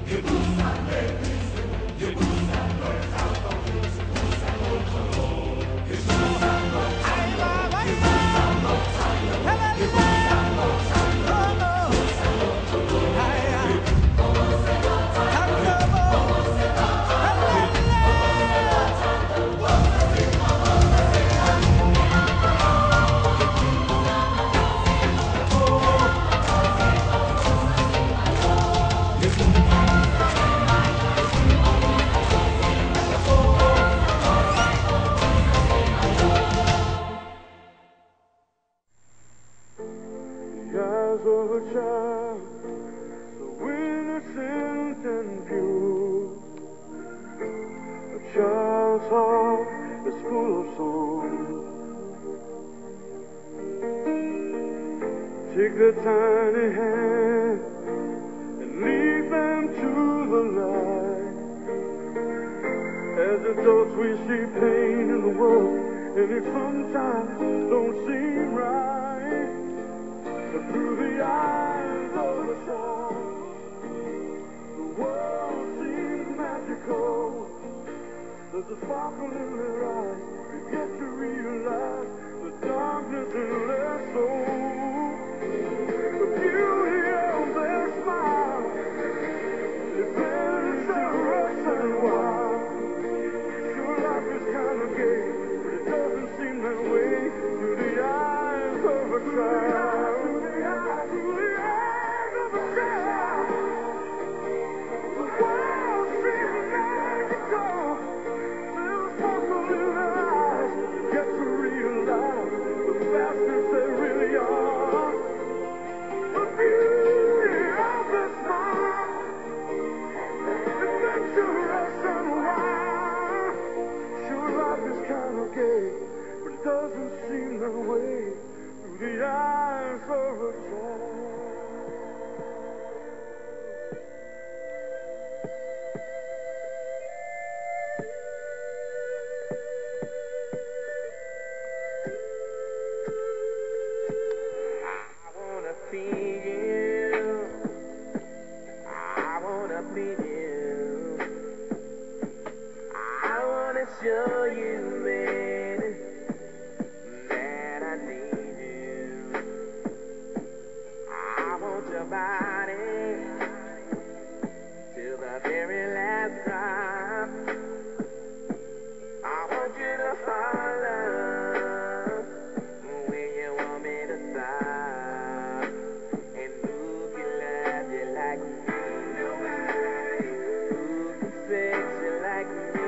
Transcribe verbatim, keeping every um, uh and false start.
Take the tiny hand and lead them to the light. As adults we see pain in the world, and it sometimes don't seem right. But through the eyes of a child, the world seems magical. There's a sparkle in their eyes, they get to realize the darkness in their soul. The beauty of their smile is dangerous and wild. Sure, life is kind of gay, but it doesn't seem that way through the eyes of a child. Through the eyes of a child, the world seems magical. There's a sparkle in their eyes, they get to realize the bastards they really are. The beauty of the smile is dangerous and wild. Sure, life is kind of gay, but it doesn't seem that way through the eyes of a child. Show you, baby, that I need you. I want your body till the very last drop. I want you to follow when you want me to stop. And who can love you like me? Nobody. Who can fix you like me?